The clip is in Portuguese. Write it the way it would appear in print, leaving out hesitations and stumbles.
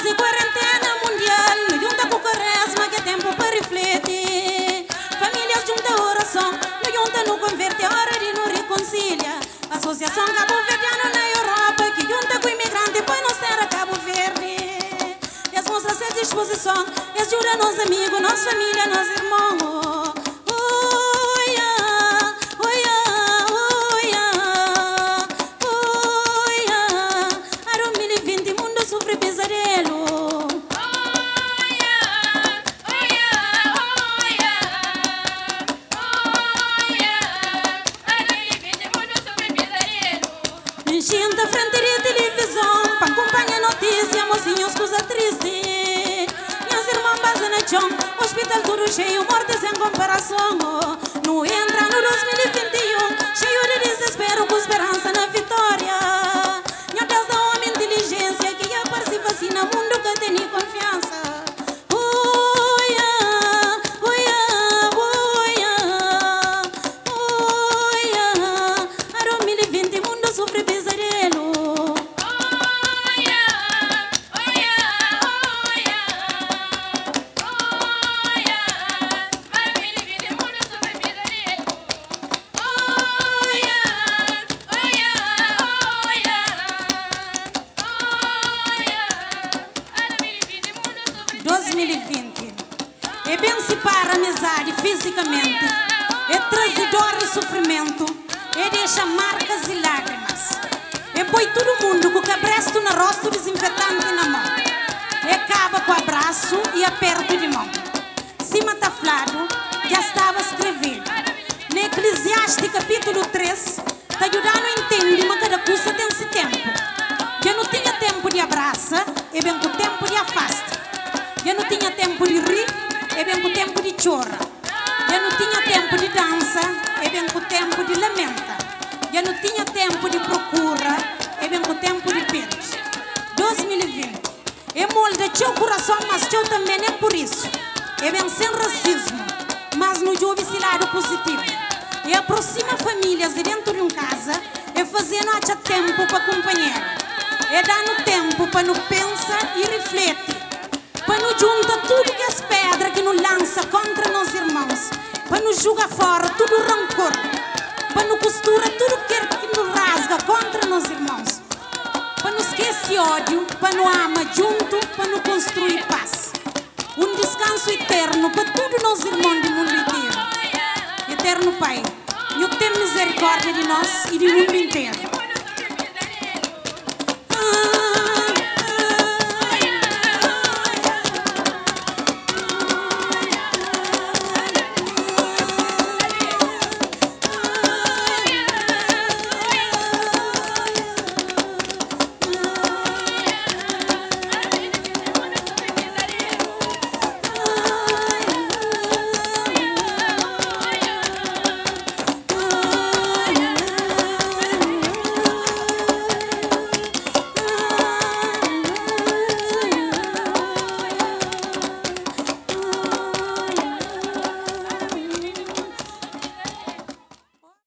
Quase quarentena mundial, no junta com quaresma que é tempo para refletir. Famílias junta oração, no junta no converte, hora de não reconcilia. Associação Cabo Verdeano na Europa, que junta com imigrante, põe nos terra Cabo Verde. E mostra essa disposição, e ajuda nos amigos, nossa família, nos irmãos. Enchendo a frente de televisão, para acompanhar notícia, mocinhos coisa triste. Minhas irmãs basam no chão, hospital tudo cheio, morte sem comparação. Não entra no 2021, cheio de desespero, com esperança na vitória. Meu Deus dá uma inteligência, que já parece vacina, mundo que tem confiança. É bem separar a amizade fisicamente, é trazidor de sofrimento, é deixa marcas e lágrimas, é põe todo mundo com o cabresto no rosto, desinfetante na mão, é acaba com o abraço e aperto de mão. Cima tá falado, já estava escrevendo, na Eclesiastes capítulo 3, tá ajudando a entender, mas cada coisa tem esse tempo. Já não tinha tempo de abraça, é bem com o tempo de afasta. Já não tinha tempo de rir, é bem com o tempo de chora. Já não tinha tempo de dança, é bem com o tempo de lamenta. Já não tinha tempo de procura, é bem com o tempo de perde. 2020 é molda teu coração, mas teu também é por isso. É bem sem racismo, mas no jogo esse lado positivo. E aproxima famílias de dentro de casa, é fazendo até tempo para acompanhar. É dando tempo para não pensar e refletir. Para não junta tudo que as pedras que nos lança contra nós irmãos, para não jogar fora tudo rancor, para não costura tudo que nos rasga contra nós irmãos, para não esquecer ódio, para não amar junto, para não construir paz. Um descanso eterno para todos nós irmãos do mundo inteiro. Eterno Pai, eu tenho misericórdia de nós e do mundo inteiro.